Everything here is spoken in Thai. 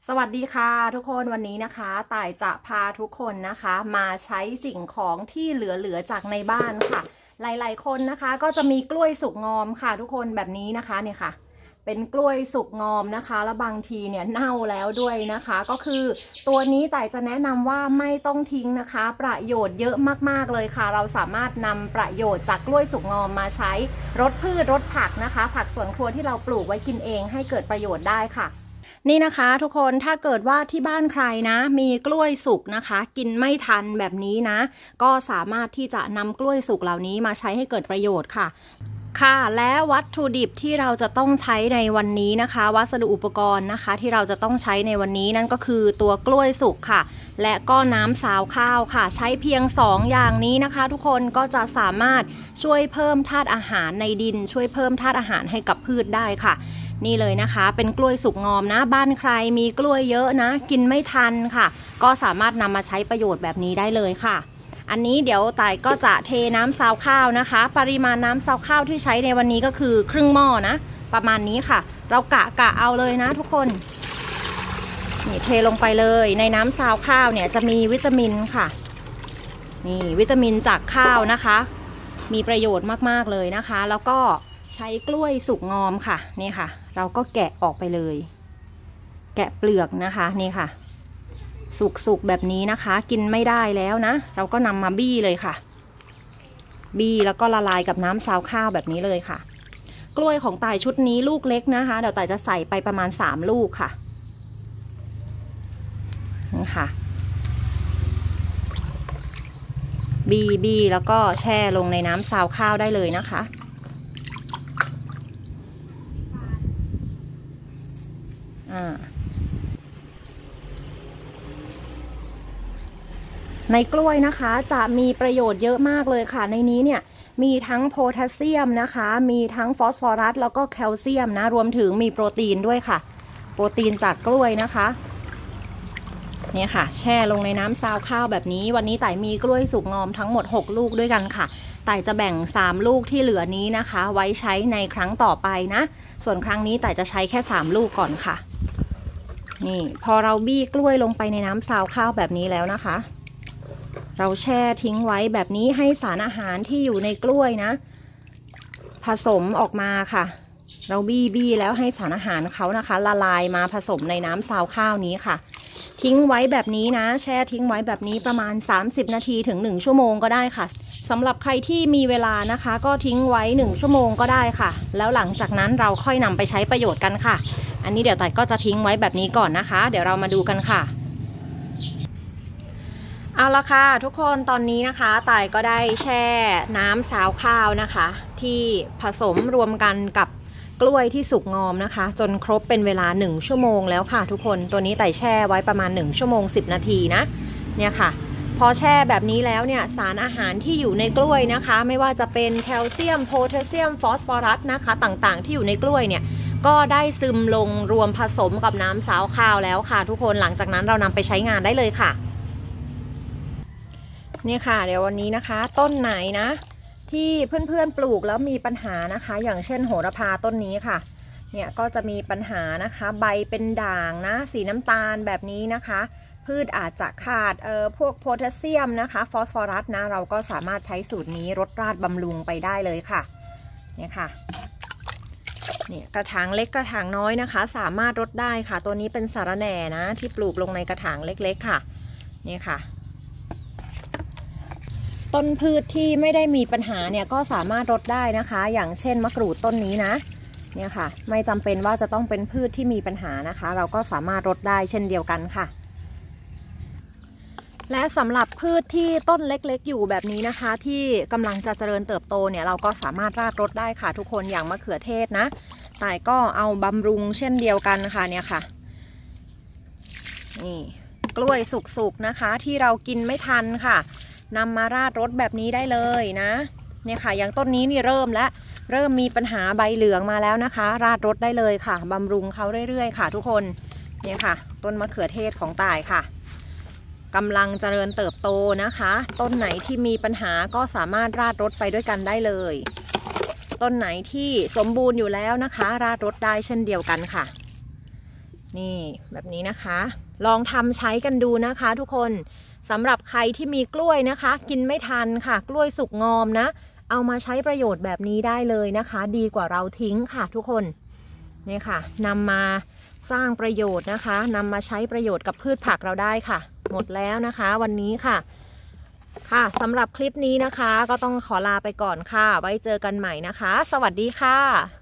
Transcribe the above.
สวัสดีค่ะทุกคนวันนี้นะคะต่ายจะพาทุกคนนะคะมาใช้สิ่งของที่เหลือจากในบ้านค่ะหลายๆคนนะคะก็จะมีกล้วยสุกงอมค่ะทุกคนแบบนี้นะคะเนี่ยค่ะเป็นกล้วยสุกงอมนะคะแล้วบางทีเนี่ยเน่าแล้วด้วยนะคะก็คือตัวนี้ต่ายจะแนะนำว่าไม่ต้องทิ้งนะคะประโยชน์เยอะมากๆเลยค่ะเราสามารถนำประโยชน์จากกล้วยสุกงอมมาใช้รดพืชรดผักนะคะผักสวนครัวที่เราปลูกไว้กินเองให้เกิดประโยชน์ได้ค่ะนี่นะคะทุกคนถ้าเกิดว่าที่บ้านใครนะมีกล้วยสุกนะคะกินไม่ทันแบบนี้นะก็สามารถที่จะนำกล้วยสุกเหล่านี้มาใช้ให้เกิดประโยชน์ค่ะและวัตถุดิบที่เราจะต้องใช้ในวันนี้นะคะวัสดุอุปกรณ์นะคะที่เราจะต้องใช้ในวันนี้นั่นก็คือตัวกล้วยสุกค่ะและก็น้ำซาวข้าวค่ะใช้เพียง2อย่างนี้นะคะทุกคนก็จะสามารถช่วยเพิ่มธาตุอาหารในดินช่วยเพิ่มธาตุอาหารให้กับพืชได้ค่ะนี่เลยนะคะเป็นกล้วยสุกงอมนะบ้านใครมีกล้วยเยอะนะกินไม่ทันค่ะก็สามารถนำมาใช้ประโยชน์แบบนี้ได้เลยค่ะอันนี้เดี๋ยวต่ายก็จะเทน้ำซาวข้าวนะคะปริมาณน้ำซาวข้าวที่ใช้ในวันนี้ก็คือครึ่งหม้อนะประมาณนี้ค่ะเรากะเอาเลยนะทุกคนนี่เทลงไปเลยในน้ำซาวข้าวเนี่ยจะมีวิตามินค่ะนี่วิตามินจากข้าวนะคะมีประโยชน์มากๆเลยนะคะแล้วก็ใช้กล้วยสุกงอมค่ะนี่ค่ะเราก็แกะออกไปเลยแกะเปลือกนะคะนี่ค่ะสุกแบบนี้นะคะกินไม่ได้แล้วนะเราก็นำมาบี้เลยค่ะบี้แล้วก็ละลายกับน้ำซาวข้าวแบบนี้เลยค่ะกล้วยของต่ายชุดนี้ลูกเล็กนะคะเดี๋ยวต่ายจะใส่ไปประมาณ3ลูกค่ะนี่ค่ะบี้แล้วก็แช่ลงในน้ำซาวข้าวได้เลยนะคะในกล้วยนะคะจะมีประโยชน์เยอะมากเลยค่ะในนี้เนี่ยมีทั้งโพแทสเซียมนะคะมีทั้งฟอสฟอรัสแล้วก็แคลเซียมนะรวมถึงมีโปรตีนด้วยค่ะโปรตีนจากกล้วยนะคะเนี่ยค่ะแช่ลงในน้ำซาวข้าวแบบนี้วันนี้ต่ายมีกล้วยสุกงอมทั้งหมด6ลูกด้วยกันค่ะต่ายจะแบ่ง3ลูกที่เหลือนี้นะคะไว้ใช้ในครั้งต่อไปนะส่วนครั้งนี้ต่ายจะใช้แค่3ลูกก่อนค่ะนี่พอเราบี้กล้วยลงไปในน้ำซาวข้าวแบบนี้แล้วนะคะเราแช่ทิ้งไว้แบบนี้ให้สารอาหารที่อยู่ในกล้วยนะผสมออกมาค่ะเราบี้แล้วให้สารอาหารเขานะคะละลายมาผสมในน้ำซาวข้าวนี้ค่ะทิ้งไว้แบบนี้นะแช่ทิ้งไว้แบบนี้ประมาณ30นาทีถึง1ชั่วโมงก็ได้ค่ะสำหรับใครที่มีเวลานะคะก็ทิ้งไว้1ชั่วโมงก็ได้ค่ะแล้วหลังจากนั้นเราค่อยนำไปใช้ประโยชน์กันค่ะอันนี้เดี๋ยวต่ายก็จะทิ้งไว้แบบนี้ก่อนนะคะเดี๋ยวเรามาดูกันค่ะเอาละค่ะทุกคนตอนนี้นะคะต่ายก็ได้แช่น้ำซาวข้าวนะคะที่ผสมรวมกันกับกล้วยที่สุกงอมนะคะจนครบเป็นเวลา1ชั่วโมงแล้วค่ะทุกคนตัวนี้ต่ายแช่ไว้ประมาณ1ชั่วโมง10นาทีนะเนี่ยค่ะพอแช่แบบนี้แล้วเนี่ยสารอาหารที่อยู่ในกล้วยนะคะไม่ว่าจะเป็นแคลเซียมโพแทสเซียมฟอสฟอรัสนะคะต่างๆที่อยู่ในกล้วยเนี่ยก็ได้ซึมลงรวมผสมกับน้ำซาวข้าวแล้วค่ะทุกคนหลังจากนั้นเรานำไปใช้งานได้เลยค่ะนี่ค่ะเดี๋ยววันนี้นะคะต้นไหนนะที่เพื่อนๆปลูกแล้วมีปัญหานะคะอย่างเช่นโหระพาต้นนี้ค่ะเนี่ยก็จะมีปัญหานะคะใบเป็นด่างนะสีน้ำตาลแบบนี้นะคะพืชอาจจะขาดพวกโพแทสเซียมนะคะฟอสฟอรัสนะเราก็สามารถใช้สูตรนี้รดราดบำรุงไปได้เลยค่ะเนี่ยค่ะเนี่ยกระถางเล็กกระถางน้อยนะคะสามารถรดได้ค่ะตัวนี้เป็นสาระแหน่นะที่ปลูกลงในกระถางเล็กๆค่ะนี่ค่ะต้นพืชที่ไม่ได้มีปัญหาเนี่ยก็สามารถรดได้นะคะอย่างเช่นมะกรูดต้นนี้นะเนี่ยค่ะไม่จำเป็นว่าจะต้องเป็นพืชที่มีปัญหานะคะเราก็สามารถรดได้เช่นเดียวกันค่ะและสำหรับพืชที่ต้นเล็กๆอยู่แบบนี้นะคะที่กำลังจะเจริญเติบโตเนี่ยเราก็สามารถราดรดได้ค่ะทุกคนอย่างมะเขือเทศนะแต่ก็เอาบำรุงเช่นเดียวกันค่ะเนี่ยค่ะนี่กล้วยสุกๆนะคะที่เรากินไม่ทันค่ะนำมาราดรดแบบนี้ได้เลยนะเนี่ยค่ะอย่างต้นนี้นี่เริ่มมีปัญหาใบเหลืองมาแล้วนะคะราดรดได้เลยค่ะบำรุงเขาเรื่อยๆค่ะทุกคนเนี่ยค่ะต้นมะเขือเทศของต่ายค่ะกำลังเจริญเติบโตนะคะต้นไหนที่มีปัญหาก็สามารถราดรดไปด้วยกันได้เลยต้นไหนที่สมบูรณ์อยู่แล้วนะคะราดรดได้เช่นเดียวกันค่ะนี่แบบนี้นะคะ ลองทำใช้กันดูนะคะทุกคนสำหรับใครที่มีกล้วยนะคะ กินไม่ทันค่ะกล้วยสุกงอมนะเอามาใช้ประโยชน์แบบนี้ได้เลยนะคะ ดีกว่าเราทิ้งค่ะทุกคนนี่ค่ะนำมาสร้างประโยชน์นะคะนำมาใช้ประโยชน์กับพืชผักเราได้ค่ะหมดแล้วนะคะวันนี้ค่ะค่ะสำหรับคลิปนี้นะคะก็ต้องขอลาไปก่อนค่ะไว้เจอกันใหม่นะคะสวัสดีค่ะ